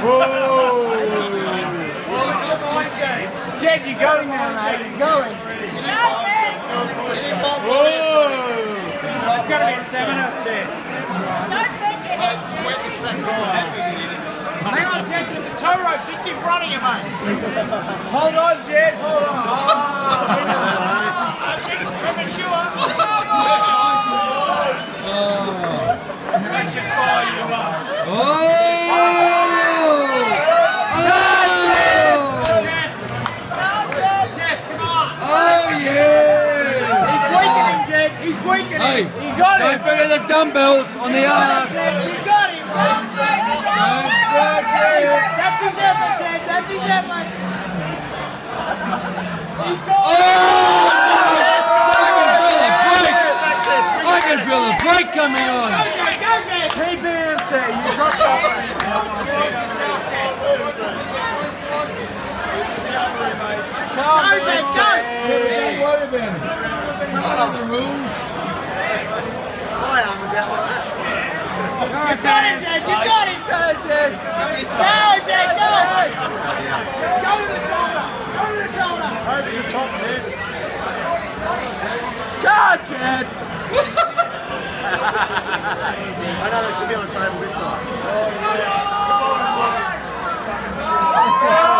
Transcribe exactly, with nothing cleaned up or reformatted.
Jed, you're going now, mate. You're going. It's got to be a seven or six. Don't bend your head. Hang on, Jed, there's a tow rope just in front of you, mate. Hold on, Jed. Hold on. I'm premature. That should fire you up. Oh! He's weakening. Hey, he got don't him. forget the dumbbells on the arse. He got him. That's his effort, Ted. That's his effort. He's got Oh! I can feel the brake coming on. Go, go, go. T B M C, you dropped off. Go, Ted, go. Don't worry about it. I know the rules. My arm was out like that. You got him, Ted. You got him. Go, Jed. Go, Ted, go. Go to the shoulder. Go to the shoulder. Over the top, Tess. Go, Jed. I know they should be on the table this side.